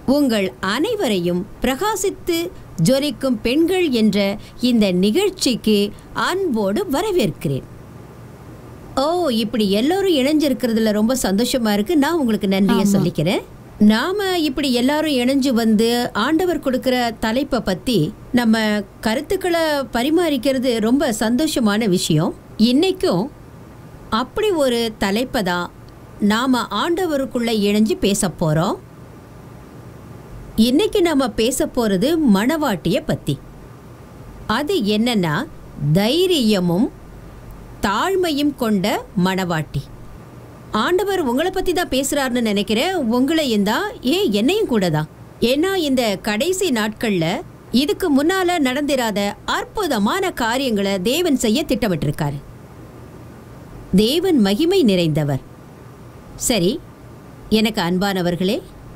உங்கள் அனைவரையும் பிரகாசித்து ஜொலிக்கும் பெண்கள் என்ற இந்த நிகழ்ச்சிக்கு அன்போடு வரவேற்கிறேன். ஓ, இப்படி எல்லோரும் இணைஞ்சிருக்கிறதுல ரொம்ப சந்தோஷமா இருக்கு. நான் உங்களுக்கு நன்றியை சொல்லிக்கிறேன். நாம இப்படி எல்லாரும் இணைஞ்சு வந்து ஆண்டவர் கொடுக்கிற தலைப்பை பத்தி நம்ம கருத்துக்களை பரிமாறிக்கிறது ரொம்ப சந்தோஷமான விஷயம். இன்னைக்கும் அப்படி ஒரு தலைப்பை தான் நாம ஆண்டவருக்குள்ள இணைஞ்சு பேச போறோம். இன்னைக்கு நாம பேச போறது மணவாட்டிய பத்தி. அது என்னன்னா, தைரியமும் தாழ்மையும் கொண்ட மணவாட்டி. ஆண்டவர் உங்களை பத்தி தான் பேசுறாருன்னு நினைக்கிறேன். உங்களையும் தான், என்னையும் கூட தான். ஏன்னா இந்த கடைசி நாட்கள்ல இதுக்கு முன்னால நடந்திராத அற்புதமான காரியங்களை தேவன் செய்ய திட்டமிட்டிருக்காரு. தேவன் மகிமை நிறைந்தவர். சரி, எனக்கு அன்பானவர்களே,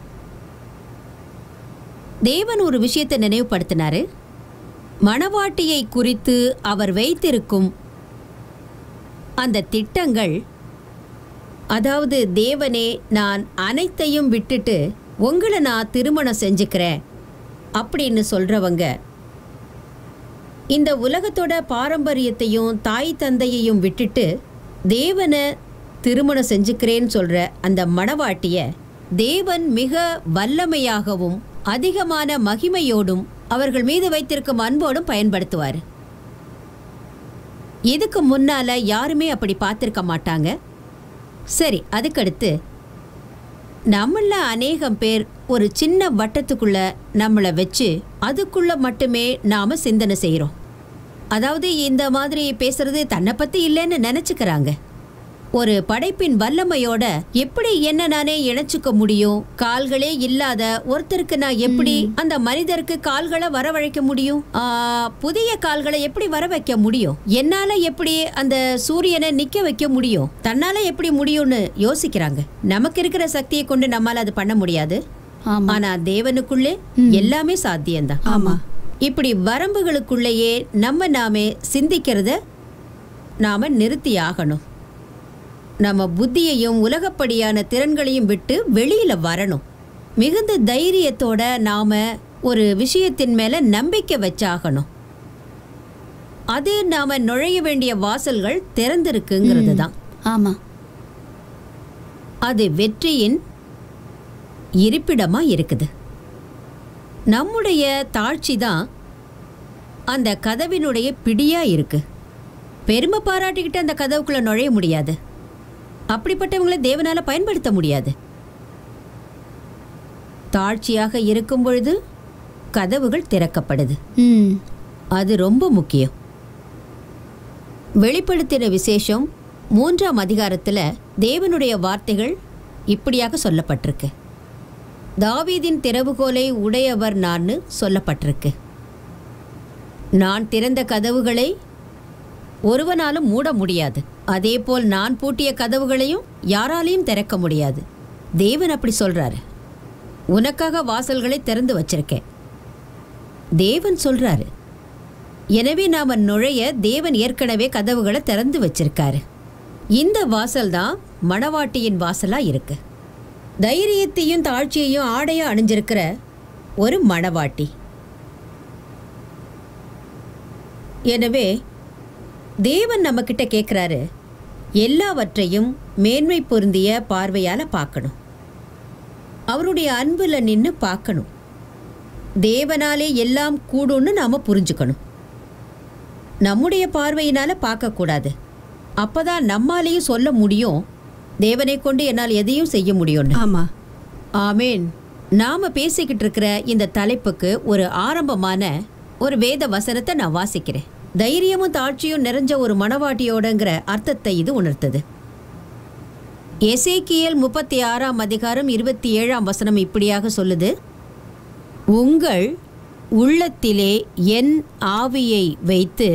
தேவன் ஒரு விஷயத்தை நினைவுபடுத்தினாரு. மணவாட்டியை குறித்து அவர் வைத்திருக்கும் அந்த திட்டங்கள், அதாவது தேவனே, நான் அனைத்தையும் விட்டுட்டு உங்களை நான் திருமணம் செஞ்சுக்கிறேன் அப்படின்னு சொல்றவங்க, இந்த உலகத்தோட பாரம்பரியத்தையும் தாய் தந்தையையும் விட்டுட்டு தேவனை திருமணம் செஞ்சுக்கிறேன்னு சொல்ற அந்த மணவாட்டிய தேவன் மிக வல்லமையாகவும் அதிகமான மகிமையோடும் அவர்கள் மீது வைத்திருக்கும் அன்போடும் பயன்படுத்துவார். இதுக்கு முன்னால யாருமே அப்படி பார்த்திருக்க மாட்டாங்க. சரி, அதுக்கடுத்து நம்மள அநேகம் பேர் ஒரு சின்ன வட்டத்துக்குள்ள நம்மளை வச்சு அதுக்குள்ள மட்டுமே நாம சிந்தனை செய்கிறோம். அதாவது இந்த மாதிரி பேசுறது தன்னை பத்தி இல்லைன்னு நினைச்சுக்கிறாங்க. ஒரு படைப்பின் வல்லமையோட எப்படி என்ன நானே இணைச்சுக்க முடியும்? கால்களே இல்லாத ஒருத்தருக்கு நான் எப்படி அந்த மனிதருக்கு கால்களை வரவழைக்க முடியும்? புதிய கால்களை எப்படி வர வைக்க முடியும்? என்னால எப்படி அந்த சூரியனை நிக்க வைக்க முடியும்? தன்னால எப்படி முடியும்னு யோசிக்கிறாங்க. நமக்கு இருக்கிற சக்தியை கொண்டு நம்மால அது பண்ண முடியாது. ஆனா தேவனுக்குள்ளே எல்லாமே சாத்தியம்தான். ஆமா, இப்படி வரம்புகளுக்குள்ளேயே நாமே சிந்திக்கிறத நாம நிறுத்தி ஆகணும். நம்ம புத்தியையும் உலகப்படியான திறன்களையும் விட்டு வெளியில வரணும். மிகுந்த தைரியத்தோட நாம ஒரு விஷயத்தின் மேல நம்பிக்கை வச்சாகணும். அது நாம நுழைய வேண்டிய வாசல்கள் திறந்திருக்குங்கிறது தான். ஆமா, அது வெற்றியின் இருப்பிடமா இருக்குது. நம்முடைய தாழ்ச்சி தான் அந்த கதவினுடைய பிடியா இருக்கு. பெருமை பாராட்டிக்கிட்டு அந்த கதவுக்குள்ள நுழைய முடியாது. அப்படிப்பட்டவங்களை தேவனால பயன்படுத்த முடியாது. தாழ்ச்சியாக இருக்கும் பொழுது கதவுகள் திறக்கப்படுது. அது ரொம்ப முக்கியம். வெளிப்படுத்தின விசேஷம் 3ஆம் அதிகாரத்துல தேவனுடைய வார்த்தைகள் இப்படியாக சொல்லப்பட்டிருக்கு. தாவீதின் திறவுகோலை உடையவர் நான் சொல்லப்பட்டிருக்கு. நான் திறந்த கதவுகளை ஒருவனாலும் மூட முடியாது. அதே போல் நான் பூட்டிய கதவுகளையும் யாராலையும் திறக்க முடியாது. தேவன் அப்படி சொல்றாரு. உனக்காக வாசல்களை திறந்து வச்சிருக்கேன் தேவன் சொல்றாரு. எனவே நாம நுழைய தேவன் ஏற்கனவே கதவுகளை திறந்து வச்சிருக்காரு. இந்த வாசல் தான் மணவாட்டியின் வாசலா இருக்கு. தைரியத்தையும் தாழ்ச்சியையும் ஆடையா அணிஞ்சிருக்கிற ஒரு மணவாட்டி. எனவே தேவன் நம்ம கிட்ட கேட்கிறாரு, எல்லாவற்றையும் மேன்மை பொருந்திய பார்வையால பார்க்கணும். அவருடைய அன்புல நின்று பார்க்கணும். தேவனாலே எல்லாம் கூடும்னு நாம புரிஞ்சுக்கணும். நம்முடைய பார்வையினால பார்க்க கூடாது. அப்பதான் நம்மாலேயும் சொல்ல முடியும், தேவனை கொண்டு என்னால் எதையும் செய்ய முடியும்னு. ஆமா, ஆமேன். நாம பேசிக்கிட்டு இருக்கிற இந்த தலைப்புக்கு ஒரு ஆரம்பமான ஒரு வேத வசனத்தை நான் வாசிக்கிறேன். தைரியமும் தாழ்ச்சியும் நிறைஞ்ச ஒரு மணவாட்டியோடங்கிற அர்த்தத்தை இது உணர்த்தது. எசேக்கியேல் 36ஆம் அதிகாரம் 27ஆம் வசனம் இப்படியாக சொல்லுது, உங்கள் உள்ளத்திலே என் ஆவியை வைத்து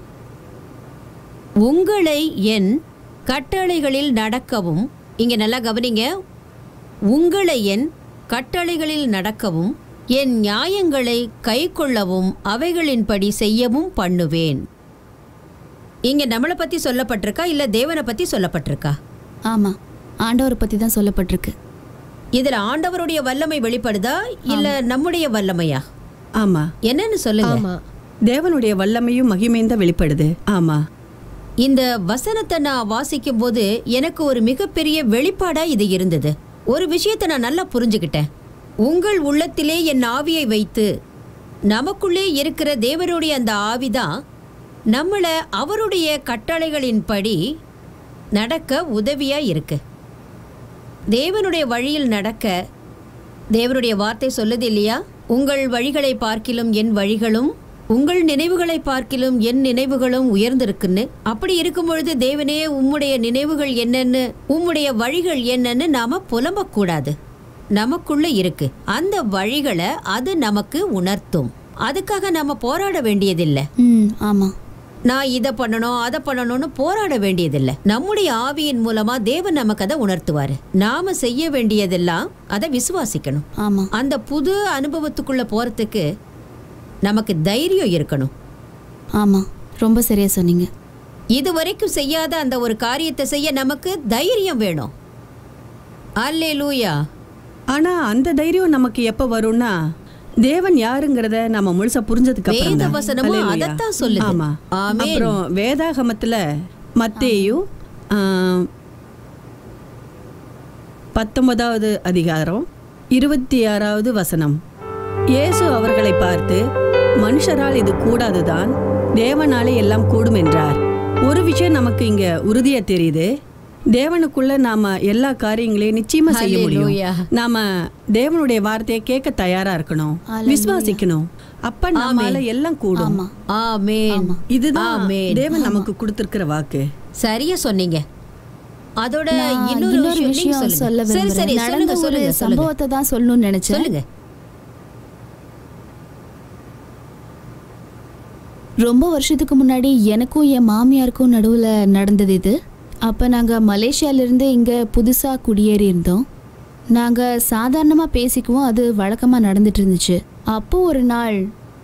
உங்களை என் கட்டளைகளில் நடக்கவும், இங்க நல்லா கவனிங்க, உங்களை என் கட்டளைகளில் நடக்கவும் என் நியாயங்களை கைக்கொள்ளவும் அவைகளின்படி செய்யவும் பண்ணுவேன். இங்க நம்மளை பத்தி சொல்லப்பட்டிருக்கா இல்ல தேவனை பத்தி சொல்லப்பட்டிருக்கா? ஆமா, ஆண்டவரை பத்தி தான் சொல்லப்பட்டிருக்கு. இதுல ஆண்டவருடைய வல்லமை வெளிப்படுதா இல்ல நம்முடைய வல்லமையா? ஆமா. என்னன்னு சொல்லுங்க. தேவனுடைய வல்லமையும் மகிமையும் தான் வெளிப்படுது. ஆமா. இந்த வசனத்தை நான் வாசிக்கும் போது எனக்கு ஒரு மிகப்பெரிய வெளிப்பாடா இது இருந்தது. ஒரு விஷயத்தை நான் நல்லா புரிஞ்சுக்கிட்டேன். உங்கள் உள்ளத்திலே என் ஆவியை வைத்து, நமக்குள்ளே இருக்கிற தேவனுடைய அந்த ஆவிதான் நம்மளை அவருடைய கட்டளைகளின்படி நடக்க உதவியா இருக்கு. தேவனுடைய வழியில் நடக்க தேவனுடைய வார்த்தை சொல்லுது இல்லையா? உங்கள் வழிகளை பார்க்கிலும் என் வழிகளும், உங்கள் நினைவுகளை பார்க்கிலும் என் நினைவுகளும் உயர்ந்திருக்குன்னு. அப்படி இருக்கும் பொழுது தேவனே உம்முடைய நினைவுகள் என்னன்னு, உம்முடைய வழிகள் என்னன்னு நாம புலம்பக்கூடாது. நமக்குள்ள இருக்கு அந்த வழிகளை, அது நமக்கு உணர்த்தும். அதுக்காக நாம போராட வேண்டியதில்லை. ஆமா, நான் இதை பண்ணணும் அதை பண்ணணும்னு போராட வேண்டியதில்லை. நம்முடைய ஆவியின் மூலமா தேவன் நமக்கு அதை உணர்த்துவாரு. நாம செய்ய வேண்டியதெல்லாம் அதை விசுவாசிக்கணும். ஆமா. அந்த புது அனுபவத்துக்குள்ள போறதுக்கு நமக்கு தைரியம் இருக்கணும். ஆமா, ரொம்ப சரியா சொன்னீங்க. இதுவரைக்கும் செய்யாத அந்த ஒரு காரியத்தை செய்ய நமக்கு தைரியம் வேணும். அல்லேலூயா. ஆனா அந்த தைரியம் நமக்கு எப்ப வரும்னா, தேவன் யாருங்கிறத நம்ம முழுசா புரிஞ்சதுக்கு அப்புறம் வேத வசனமும் அதைத்தான் சொல்லுது. ஆமா. அப்புறம் வேதாகமத்துல மத்தேயு 19வது அதிகாரம் 26வது வசனம், இயேசு அவர்களை பார்த்து, மனுஷரால் இது கூடாதுதான், தேவனாலே எல்லாம் கூடும் என்றார். ஒரு விஷயம் நமக்கு இங்க உறுதியா தெரியுது. தேவனுக்குள்ள நாம எல்லா காரியங்களையும் நிச்சயமா செய்ய முடியும். நாம தேவனுடைய வார்த்தையை கேட்க தயாரா இருக்கணும், விசுவாசிக்கணும். அப்ப நம்மால எல்லாம் கூடும். ஆமென். இதுதான் தேவன் நமக்கு கொடுத்திருக்கிற வாக்கு. சரியா சொன்னீங்க. அதோட இன்னொரு விஷயம் சொல்ல விரும்புறேன். நடந்த ஒரு சம்பவத்தை தான் சொல்லணும்னு நினைச்சேன். சொல்லுங்க. ரொம்ப வருஷத்துக்கு முன்னாடி எனக்கும் என் மாமியாருக்கும் நடுவில் நடந்தது இது. அப்போ நாங்கள் மலேசியாவிலேருந்து இங்கே புதுசாக குடியேறி இருந்தோம். நாங்கள் சாதாரணமாக பேசிக்குவோம், அது வழக்கமாக நடந்துட்டு இருந்துச்சு. அப்போ ஒரு நாள்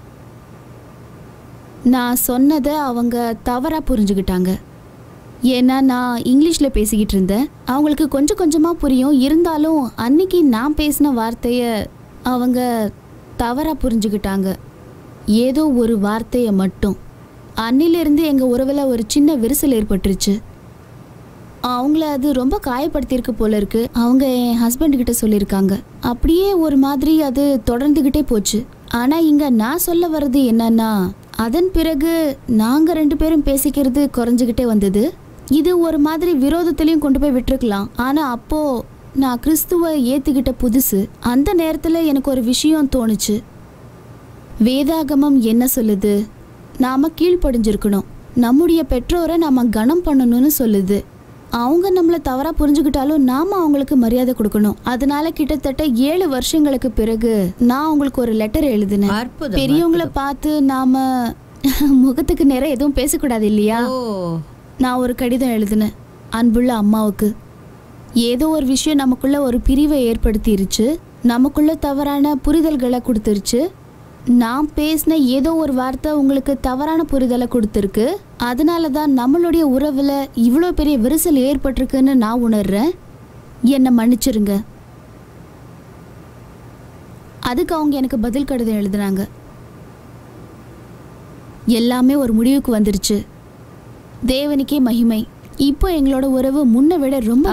நான் சொன்னதை அவங்க தவறாக புரிஞ்சுக்கிட்டாங்க. ஏன்னா நான் இங்கிலீஷில் பேசிக்கிட்டு இருந்தேன். அவங்களுக்கு கொஞ்சம் கொஞ்சமாக புரியும், இருந்தாலும் அன்னைக்கு நான் பேசின வார்த்தையை அவங்க தவறாக புரிஞ்சுக்கிட்டாங்க. ஏதோ ஒரு வார்த்தையை மட்டும். அன்னிலிருந்து எங்கள் உறவில் ஒரு சின்ன விரிசல் ஏற்பட்டுருச்சு. அவங்கள அது ரொம்ப காயப்படுத்தியிருக்கு போல இருக்கு. அவங்க என் ஹஸ்பண்ட்கிட்ட சொல்லியிருக்காங்க. அப்படியே ஒரு மாதிரி அது தொடர்ந்துக்கிட்டே போச்சு. ஆனால் இங்கே நான் சொல்ல வர்றது என்னன்னா, அதன் பிறகு நாங்கள் 2 பேரும் பேசிக்கிறது குறைஞ்சிக்கிட்டே வந்தது. இது ஒரு மாதிரி விரோதத்திலையும் கொண்டு போய் விட்டுருக்கலாம். ஆனால் அப்போது நான் கிறிஸ்துவை ஏற்றுக்கிட்ட புதுசு. அந்த நேரத்தில் எனக்கு ஒரு விஷயம் தோணுச்சு. வேதாகமம் என்ன சொல்லுது? நாம் கீழ்ப்படிஞ்சிருக்கணும், நம்முடைய பெற்றோரை நாம் கனம் பண்ணணும்னு சொல்லுது. அவங்க நம்மளை தவறாக புரிஞ்சுக்கிட்டாலும் நாம் அவங்களுக்கு மரியாதை கொடுக்கணும். அதனால கிட்டத்தட்ட 7 வருஷங்களுக்கு பிறகு நான் அவங்களுக்கு ஒரு லெட்டர் எழுதினேன். பெரியவங்களை பார்த்து நாம் முகத்துக்கு நேரம் எதுவும் பேசக்கூடாது இல்லையா? நான் ஒரு கடிதம் எழுதினேன் அன்புள்ள அம்மாவுக்கு. ஏதோ ஒரு விஷயம் நமக்குள்ள ஒரு பிரிவை ஏற்படுத்திருச்சு, நமக்குள்ள தவறான புரிதல்களை கொடுத்துருச்சு. நான் பேசின ஏதோ ஒரு வார்த்தை உங்களுக்கு தவறான புரிதலை கொடுத்துருக்கு. அதனால தான் நம்மளுடைய உறவில் இவ்வளோ பெரிய விரிசல் ஏற்பட்டிருக்குன்னு நான் உணர்றேன். என்னை மன்னிச்சிருங்க. அதுக்கு அவங்க எனக்கு பதில் கடிதம் எழுதுனாங்க. எல்லாமே ஒரு முடிவுக்கு வந்துருச்சு. தேவனுக்கே மகிமை. இப்போ எங்களோட உறவு முன்ன விட ரொம்ப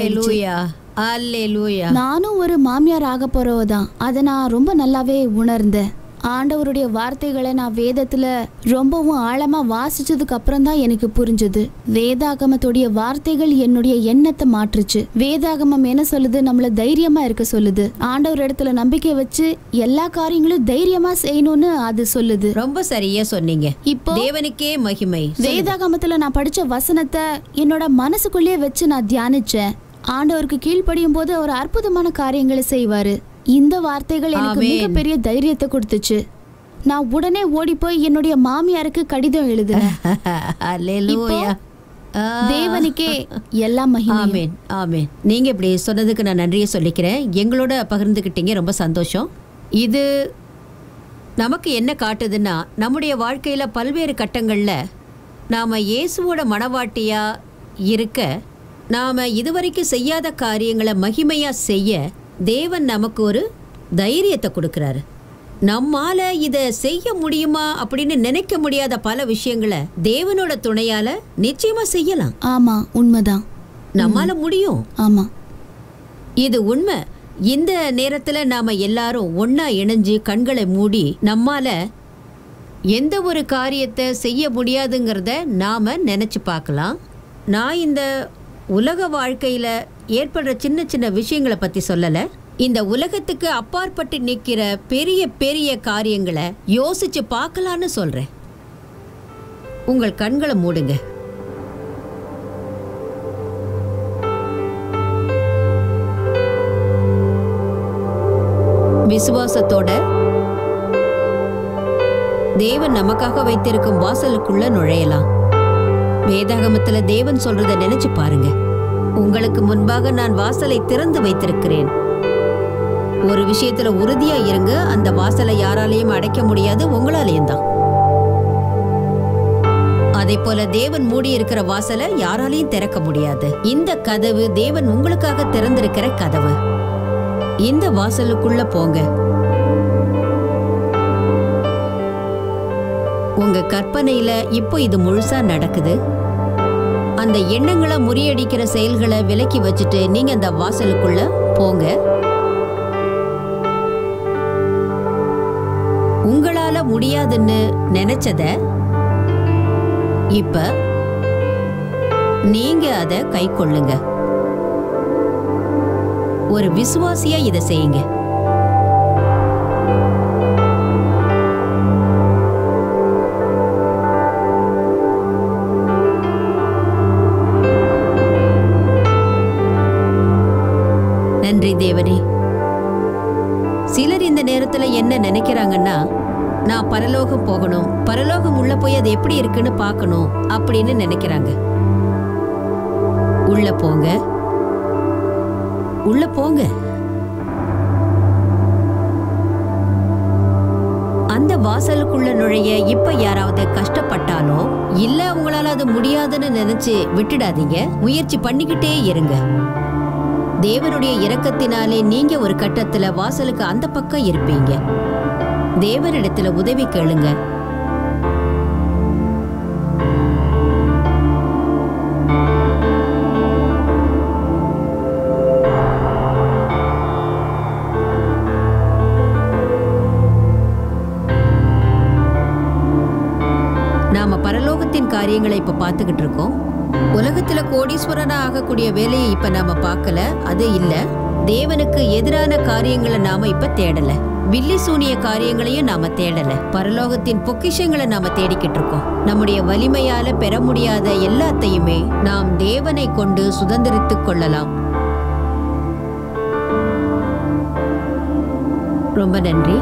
நானும் ஒரு மாமியார் ஆக போறவதான். அதை நான் ரொம்ப நல்லாவே உணர்ந்தேன். ஆண்டவருடைய வார்த்தைகளை நான் வேதத்துல ரொம்பவும் ஆழமா வாசிச்சதுக்கு அப்புறம் தான் எனக்கு புரிஞ்சது. வேதாகமத்துடைய வார்த்தைகள் என்னுடைய எண்ணத்தை மாற்றுச்சு. வேதாகமம் என்ன சொல்லுது? நம்மள தைரியமா இருக்க சொல்லுது. ஆண்டவர் இடத்துல நம்பிக்கை வச்சு எல்லா காரியங்களும் தைரியமா செய்யணும்னு அது சொல்லுது. ரொம்ப சரியா சொன்னீங்க. இப்போ தேவனுக்கே மகிமை. வேதாகமத்துல நான் படிச்ச வசனத்தை என்னோட மனசுக்குள்ளேயே வச்சு நான் தியானிச்சேன். ஆண்டவருக்கு கீழ்ப்படியும் போது அவர் அற்புதமான காரியங்களை செய்வாரு. இந்த வார்த்தைகள் எனக்கு மிகப்பெரிய தைரியத்தை கொடுத்துச்சு. நான் உடனே ஓடி போய் என்னுடைய மாமியாருக்கு கடிதம் எழுதுனேன். தேவனுக்கே எல்லாம் மகிமை. ஆமென், ஆமென். நீங்க இப்படி சொன்னதுக்கு நான் நன்றியை சொல்லிக்கிறேன். எங்களோட பகிர்ந்துக்கிட்டீங்க, ரொம்ப சந்தோஷம். இது நமக்கு என்ன காட்டுதுன்னா, நம்முடைய வாழ்க்கையில பல்வேறு கட்டங்கள்ல நாம இயேசுவோட மனவாட்டியா இருக்க, நாம இதுவரைக்கும் செய்யாத காரியங்களை மகிமையா செய்ய தேவன் நமக்கு ஒரு தைரியத்தை கொடுக்கறாரு. நம்மால இதை செய்ய முடியுமா அப்படின்னு நினைக்க முடியாத பல விஷயங்களை தேவனோட துணையால நிச்சயமா செய்யலாம். ஆமா, உண்மைதான். நம்மால முடியும். ஆமா, இது உண்மை. இந்த நேரத்துல நாம எல்லாரும் ஒன்னா இணைஞ்சு கண்களை மூடி நம்மால எந்த ஒரு காரியத்தை செய்ய முடியாதுங்கிறத நாம நினைச்சு பார்க்கலாம். நான் இந்த உலக வாழ்க்கையில ஏற்படுற சின்ன சின்ன விஷயங்களை பத்தி சொல்லல. இந்த உலகத்துக்கு அப்பாற்பட்டு நிற்கிற பெரிய பெரிய காரியங்களை யோசிச்சு பார்க்கலான்னு சொல்றேன். உங்கள் கண்களை மூடுங்க. விசுவாசத்தோட தேவன் நமக்காக வைத்திருக்கும் வாசலுக்குள்ள நுழையலாம். வேதாகமத்துல தேவன் சொல்றத நினைச்சு பாருங்க. உங்களுக்கு முன்பாக நான் வாசலை திறந்து வைத்திருக்கிறேன். ஒரு விஷயத்துல உறுதியா இருங்க, அந்த வாசலை யாராலையும் அடைக்க முடியாது, உங்களாலேயும் தான். அதே போல தேவன் மூடி இருக்கிற வாசலை யாராலையும் திறக்க முடியாது. இந்த கதவு தேவன் உங்களுக்காக திறந்திருக்கிற கதவு. இந்த வாசலுக்குள்ள போங்க. உங்க கற்பனையில இப்போ இது முழுசா நடக்குது. அந்த எண்ணங்களை முறியடிக்கிற செயல்களை விலக்கி வச்சுட்டு நீங்க அந்த வாசலுக்குள்ள போங்க. உங்களால முடியாதுன்னு நினைச்சத இப்ப நீங்க அதை கை கொள்ளுங்க. ஒரு விசுவாசியா இதை செய்யுங்க. நன்றி தேவனே. சிலர் இந்த நேரத்துல என்ன நினைக்கிறாங்கன்னா, நான் பரலோகம் போகணும், பரலோகம் உள்ள போய் அது எப்படி இருக்குன்னு பார்க்கணும் அப்படின்னு நினைக்கிறாங்க. உள்ள போங்க, உள்ள போங்க. அந்த வாசலுக்குள்ள நுழைய இப்ப யாராவது கஷ்டப்பட்டாலோ இல்ல உங்களால அது முடியாதுன்னு நினைச்சு விட்டுடாதீங்க. முயற்சி பண்ணிக்கிட்டே இருங்க. தேவனுடைய இரக்கத்தினாலே நீங்க ஒரு கட்டத்துல வாசலுக்கு அந்த பக்கம் இருப்பீங்க. தேவனிடத்துல உதவி கேளுங்க. நாம பரலோகத்தின் காரியங்களை இப்ப பார்த்துக்கிட்டு இருக்கோம். உலகத்துல கோடீஸ்வரனா ஆகக்கூடிய வேலையை இப்ப நாம பார்க்கல, அது இல்ல. தேவனுக்கு எதிரான காரியங்களை நாம இப்ப தேடல, வில்லி சூனிய காரியங்களையும் நாம தேடல. பரலோகத்தின் பொக்கிஷங்களை நாம தேடிக்கிட்டு இருக்கோம். நம்முடைய வலிமையால பெற முடியாத எல்லாத்தையுமே நாம் தேவனை கொண்டு சுதந்திரித்துக் கொள்ளலாம். ரொம்ப நன்றி.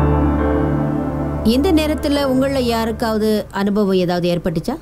இந்த நேரத்துல உங்கள யாருக்காவது அனுபவம் ஏதாவது ஏற்பட்டுச்சா?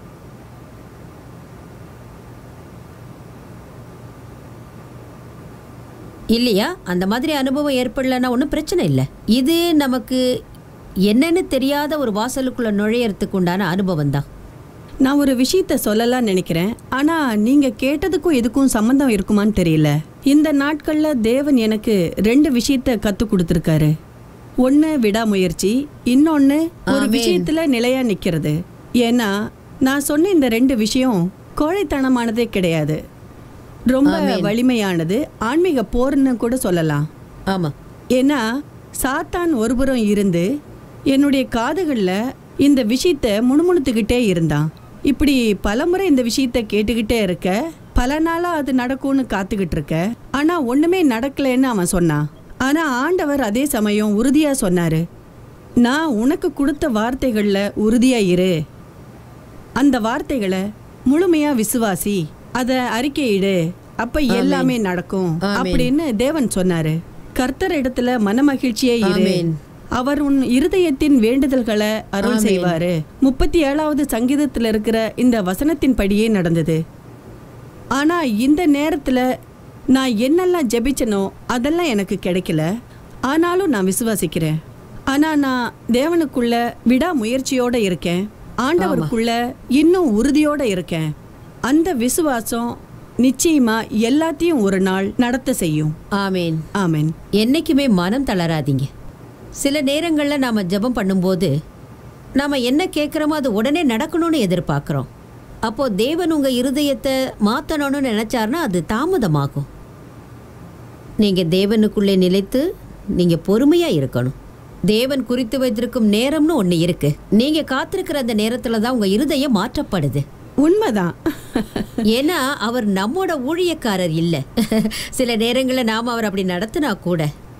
இல்லையா? அந்த மாதிரி அனுபவம் ஏற்படலன்னா ஒன்றும் பிரச்சனை இல்லை. இது நமக்கு என்னன்னு தெரியாத ஒரு வாசலுக்குள்ள நுழையறதுக்கு உண்டான அனுபவம் தான். நான் ஒரு விஷயத்த சொல்லலாம் நினைக்கிறேன். ஆனா நீங்க கேட்டதுக்கும் இதுக்கும் சம்பந்தம் இருக்குமான்னு தெரியல. இந்த நாட்கள்ல தேவன் எனக்கு 2 விஷயத்த கத்து கொடுத்துருக்காரு. ஒன்று விடாமுயற்சி, இன்னொன்னு ஒரு விஷயத்துல நிலையா நிக்கிறது. ஏன்னா நான் சொன்ன இந்த 2 விஷயம் கோழைத்தனமானதே கிடையாது, ரொம்ப வலிமையானது, ஆன்மீக போர்னு கூட சொல்லலாம். ஆமா. ஏன்னா சாத்தான் ஒருபுறம் இருந்து என்னுடைய காதுகளில் இந்த விஷயத்த முணுமுணுத்துக்கிட்டே இருந்தான். இப்படி பலமுறை இந்த விஷயத்த கேட்டுக்கிட்டே இருக்க, பல நாளாக அது நடக்கும்னு காத்துக்கிட்டு இருக்க, ஆனால் ஒன்றுமே நடக்கலைன்னு அவன் சொன்னான். ஆனால் ஆண்டவர் அதே சமயம் உறுதியாக சொன்னார், நான் உனக்கு கொடுத்த வார்த்தைகளில் உறுதியாக இரு, அந்த வார்த்தைகளை முழுமையாக விசுவாசி, அதை அறிக்கையிடு, அப்ப எல்லாமே நடக்கும் அப்படின்னு தேவன் சொன்னாரு. கர்த்தர் இடத்துல மனமகிழ்ச்சியே இரு, அவர் உன் இருதயத்தின் வேண்டுதல்களை அருள் செய்வாரு. 37வது சங்கீதத்துல இருக்கிற இந்த வசனத்தின் படியே நடந்தது. ஆனா இந்த நேரத்துல நான் என்னெல்லாம் ஜெபிச்சனோ அதெல்லாம் எனக்கு கிடைக்கல. ஆனாலும் நான் விசுவாசிக்கிறேன். ஆனா நான் தேவனுக்குள்ள விடாமுயற்சியோட இருக்கேன், ஆண்டவருக்குள்ள இன்னும் உறுதியோட இருக்கேன். அந்த விசுவாசம் நிச்சயமா எல்லாத்தையும் ஒரு நாள் நடத்த செய்யும். ஆமேன். ஆமென். என்னைக்குமே மனம் தளராதீங்க. சில நேரங்களில் நாம் ஜெபம் பண்ணும்போது நாம் என்ன கேட்குறோமோ அது உடனே நடக்கணும்னு எதிர்பார்க்குறோம். அப்போது தேவன் உங்கள் இருதயத்தை மாற்றணும்னு நினச்சாருன்னா அது தாமதமாகும். நீங்கள் தேவனுக்குள்ளே நிலைத்து நீங்கள் பொறுமையாக இருக்கணும். தேவன் குறித்து வைத்திருக்கும் நேரம்னு ஒன்று இருக்கு. நீங்கள் காத்திருக்கிற அந்த நேரத்தில் தான் உங்கள் இருதயம் மாற்றப்படுது. உண்மைதான். ஏன்னா அவர் நம்மோட ஊழியக்காரர் இல்லை. சில நேரங்களில் நாம் அவர் அப்படி நடத்தினா கூட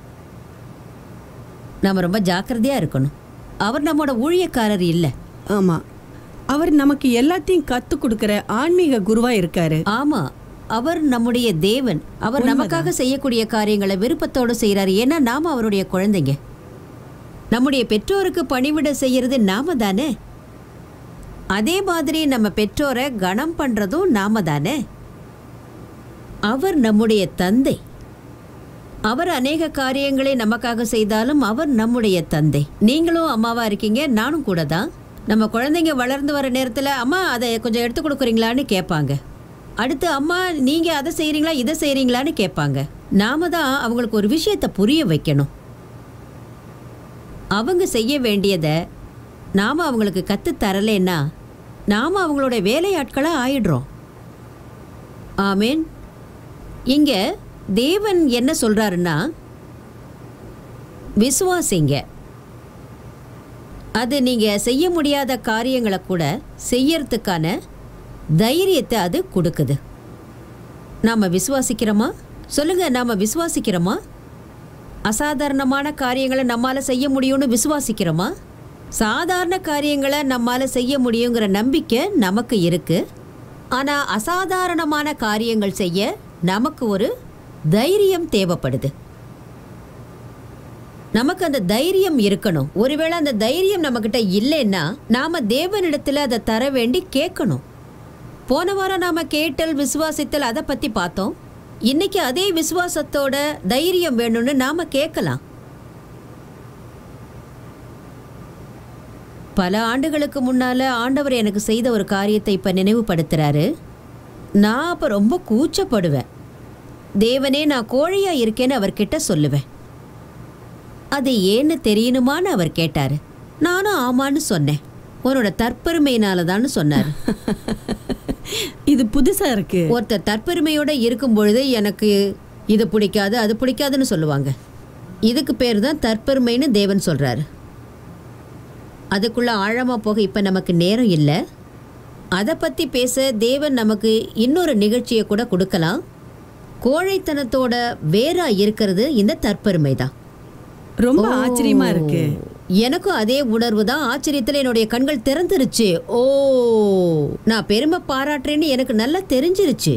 நாம் ரொம்ப ஜாக்கிரதையாக இருக்கணும். அவர் நம்மோட ஊழியக்காரர் இல்லை. ஆமா, அவர் நமக்கு எல்லாத்தையும் கத்து கொடுக்கிற ஆன்மீக குருவா இருக்காரு. ஆமா, அவர் நம்முடைய தேவன். அவர் நமக்காக செய்யக்கூடிய காரியங்களை விருப்பத்தோடு செய்கிறார். ஏன்னா நாம அவருடைய குழந்தைங்க. நம்முடைய பெற்றோருக்கு பணிவிட செய்யறது நாம தானே. அதே மாதிரி நம்ம பெற்றோரை கனம் பண்றதும் நாம தானே. அவர் நம்முடைய தந்தை. அவர் அநேக காரியங்களை நமக்காக செய்தாலும் அவர் நம்முடைய தந்தை. நீங்களும் அம்மாவா இருக்கீங்க, நானும் கூட தான். நம்ம குழந்தைங்க வளர்ந்து வர நேரத்தில் அம்மா அதை கொஞ்சம் எடுத்து கொடுக்குறீங்களான்னு கேட்பாங்க. அடுத்து அம்மா நீங்கள் அதை செய்கிறீங்களா இதை செய்கிறீங்களான்னு கேட்பாங்க. நாம தான் அவங்களுக்கு ஒரு விஷயத்தை புரிய வைக்கணும். அவங்க செய்ய வேண்டியதை நாம் அவங்களுக்கு கற்றுத்தரலைன்னா நாம் அவங்களோட வேலையாட்களாக ஆயிடுறோம். ஆமேன். இங்கே தேவன் என்ன சொல்கிறாருன்னா, விசுவாசிங்க. அது நீங்கள் செய்ய முடியாத காரியங்களை கூட செய்யறதுக்கான தைரியத்தை அது கொடுக்குது. நாம் விசுவாசிக்கிறோமா? சொல்லுங்கள், நாம் விசுவாசிக்கிறோமா? அசாதாரணமான காரியங்களை நம்மால் செய்ய முடியும்னு விசுவாசிக்கிறோமா? சாதாரண காரியங்களை நம்மால் செய்ய முடியுங்கிற நம்பிக்கை நமக்கு இருக்குது. ஆனால் அசாதாரணமான காரியங்கள் செய்ய நமக்கு ஒரு தைரியம் தேவைப்படுது. நமக்கு அந்த தைரியம் இருக்கணும். ஒருவேளை அந்த தைரியம் நம்மக்கிட்ட இல்லைன்னா நாம் தேவனிடத்தில் அதை தர வேண்டி கேட்கணும். போன வாரம் நாம் கேட்டல் விசுவாசித்தல் அதை பற்றி பார்த்தோம். இன்னைக்கு அதே விசுவாசத்தோட தைரியம் வேணும்னு நாம் கேட்கலாம். பல ஆண்டுகளுக்கு முன்னால் ஆண்டவர் எனக்கு செய்த ஒரு காரியத்தை இப்போ நினைவுபடுத்துகிறாரு. நான் அப்போ ரொம்ப கூச்சப்படுவேன். தேவனே, நான் கோழையாக இருக்கேன்னு அவர்கிட்ட சொல்லுவேன். அது ஏன்னு தெரியணுமான்னு அவர் கேட்டார். நானும் ஆமான்னு சொன்னேன். உன்னோட தற்பெருமையினால தான் சொன்னார். இது புதுசா இருக்கு. ஒருத்தர் தற்பெருமையோட இருக்கும் பொழுது எனக்கு இது பிடிக்காது அது பிடிக்காதுன்னு சொல்லுவாங்க. இதுக்கு பேர் தான் தற்பெருமைன்னு தேவன் சொல்றாரு. அதுக்குள்ள ஆழமா போக இப்ப நமக்கு நேரம் இல்லை. அதை பத்தி பேச தேவன் நமக்கு இன்னொரு நிகழ்ச்சியை கூட கொடுக்கலாம். கோழைத்தனத்தோட வேறா இருக்கிறது இந்த தற்பெருமை தான். ரொம்ப ஆச்சரியமா இருக்கு. எனக்கும் அதே உணர்வு தான். ஆச்சரியத்தில் என்னுடைய கண்கள் திறந்துருச்சு. ஓ, நான் பெருமை பாராட்டுறேன்னு எனக்கு நல்லா தெரிஞ்சிருச்சு.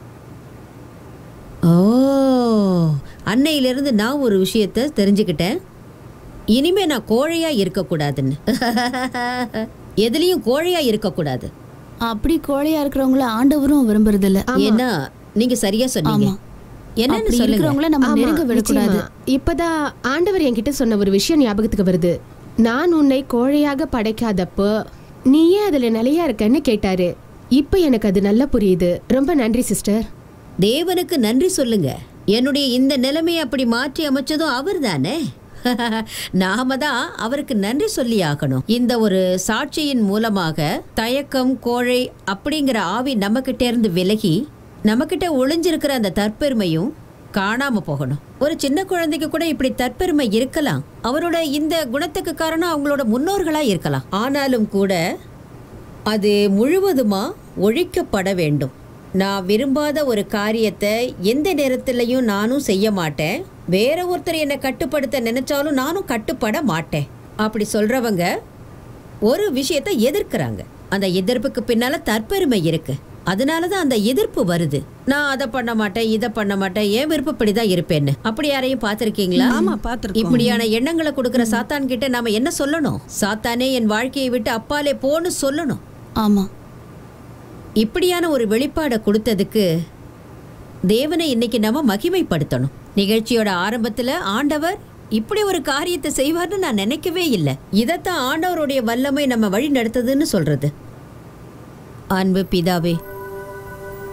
ஓ, அன்னையிலிருந்து நான் ஒரு விஷயத்தை தெரிஞ்சுக்கிட்டேன். இனிமே நான் கோழையா இருக்கக்கூடாதுன்னு. எதுலேயும் கோழையா இருக்கக்கூடாது. அப்படி கோழையா இருக்கிறவங்கள ஆண்டவரும் விரும்புறதில்ல. ஏன்னா நீங்க சரியா சொன்னீங்க. என்னன்னு சொல்லுங்க. நம்ம நெருங்க விடக்கூடாது. இப்பதான் ஆண்டவர் என்கிட்ட சொன்ன ஒரு விஷயம் ஞாபகத்துக்கு வருது. நான் உன்னை கோழையாக படைக்காதப்போ நீயே அதுல நிலையா இருக்கன்னு கேட்டாரு. இப்ப எனக்கு அது நல்லா புரியுது. ரொம்ப நன்றி சிஸ்டர். தேவனுக்கு நன்றி சொல்லுங்க. என்னுடைய இந்த நிலைமையை அப்படி மாற்றி அமைச்சதும் அவர் தானே. நாம தான் அவருக்கு நன்றி சொல்லி ஆகணும். இந்த ஒரு சாட்சியின் மூலமாக தயக்கம், கோழை அப்படிங்கிற ஆவி நம்ம கிட்ட இருந்து விலகி நம்மக்கிட்ட ஒளிஞ்சிருக்கிற அந்த தற்பெருமையும் காணாம போகணும். ஒரு சின்ன குழந்தைக்கு கூட இப்படி தற்பெருமை இருக்கலாம். அவரோட இந்த குணத்துக்கு காரணம் அவங்களோட முன்னோர்களா இருக்கலாம். ஆனாலும் கூட அது முழுவதுமா ஒழிக்கப்பட வேண்டும். நான் விரும்பாத ஒரு காரியத்தை எந்த நேரத்திலையும் நானும் செய்ய மாட்டேன். வேற ஒருத்தர் என்னை கட்டுப்படுத்த நினைச்சாலும் நானும் கட்டுப்பட மாட்டேன். அப்படி சொல்றவங்க ஒரு விஷயத்தை எதிர்க்கிறாங்க. அந்த எதிர்ப்புக்கு பின்னால தற்பெருமை இருக்கு. அதனாலதான் அந்த எதிர்ப்பு வருது. நான் அதை பண்ண மாட்டேன், இதை பண்ண மாட்டேன், என் விருப்பப்படிதான் இருப்பேன்னு. அப்படி யாரையும் பார்த்திருக்கீங்களா? இப்படியான எண்ணங்களை கொடுக்கிற சாத்தான் கிட்ட நாம என்ன சொல்லணும்? சாத்தானே, என் வாழ்க்கையை விட்டு அப்பாலே போன்னு சொல்லணும். ஆமா. இப்படியான ஒரு வெளிப்பாடை கொடுத்ததுக்கு தேவனை இன்னைக்கு நாம மகிமைப்படுத்தணும். நிகழ்ச்சியோட ஆரம்பத்துல ஆண்டவர் இப்படி ஒரு காரியத்தை செய்வார்னு நான் நினைக்கவே இல்லை. இதைத்தான் ஆண்டவருடைய வல்லமை நம்ம வழி நடத்துதுன்னு சொல்றது. அன்பு பிதாவே,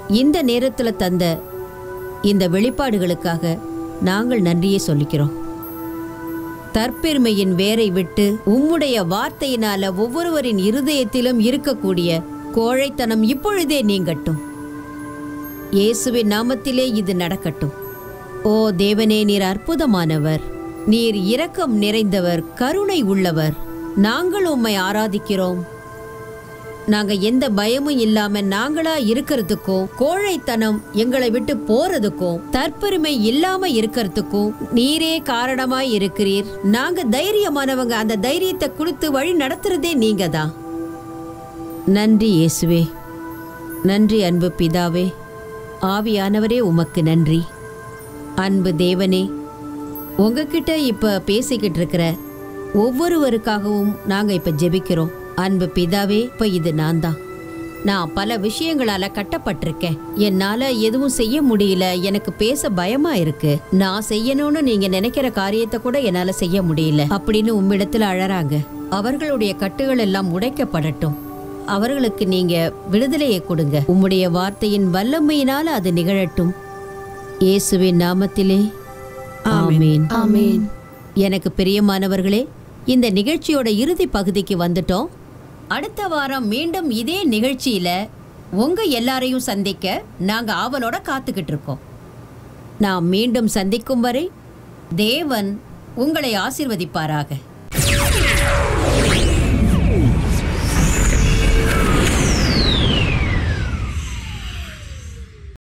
இந்த நேரத்தில் தந்த இந்த வெளிப்பாடுகளுக்காக நாங்கள் நன்றியை சொல்லிக்கிறோம். தற்பெருமையின் வேரை விட்டு உம்முடைய வார்த்தையினால ஒவ்வொருவரின் இருதயத்திலும் இருக்கக்கூடிய கோழைத்தனம் இப்பொழுதே நீங்கட்டும். இயேசுவின் நாமத்திலே இது நடக்கட்டும். ஓ தேவனே, நீர் அற்புதமானவர், நீர் இரக்கம் நிறைந்தவர், கருணை உள்ளவர். நாங்கள் உம்மை ஆராதிக்கிறோம். நாங்க எந்த பயமும் இல்லாம நாங்களா இருக்கிறதுக்கும், கோழைத்தனம் எங்களை விட்டு போறதுக்கும், தற்பெருமை இல்லாம இருக்கிறதுக்கும் நீரே காரணமாய் இருக்கிறீர். நாங்க தைரியமானவங்க. அந்த தைரியத்தை கொடுத்து வழி நடத்துறதே நீங்க தான். நன்றி இயேசுவே, நன்றி அன்பு பிதாவே. ஆவியானவரே உமக்கு நன்றி. அன்பு தேவனே, உங்ககிட்ட இப்ப பேசிக்கிட்டு இருக்கிற ஒவ்வொருவருக்காகவும் நாங்க இப்ப ஜெபிக்கிறோம். அன்பு பிதாவே, இப்ப இது நான் பல விஷயங்களால கட்டப்பட்டிருக்கேன். என்னால எதுவும் செய்ய முடியல. எனக்கு பேச பயமா இருக்கு. நான் செய்யணும்னு நீங்க நினைக்கிற காரியத்தை கூட என்னால செய்ய முடியல அப்படின்னு உம்மிடத்துல அழறாங்க. அவர்களுடைய கட்டுகள் எல்லாம் உடைக்கப்படட்டும். அவர்களுக்கு நீங்க விடுதலையை கொடுங்க. உம்முடைய வார்த்தையின் வல்லமையினால அது நிகழட்டும். இயேசுவின் நாமத்திலே ஆமென். ஆமென். எனக்கு பிரியமானவர்களே, இந்த நிகழ்ச்சியோட இறுதி பகுதிக்கு வந்துட்டோம். அடுத்த வாரம் மீண்டும் இதே நிகழ்ச்சியில உங்க எல்லாரையும் சந்திக்க நாங்க ஆவலோட காத்துக்கிட்டு இருக்கோம். நாம் மீண்டும் சந்திக்கும் வரை தேவன் உங்களை ஆசீர்வதிப்பாராக.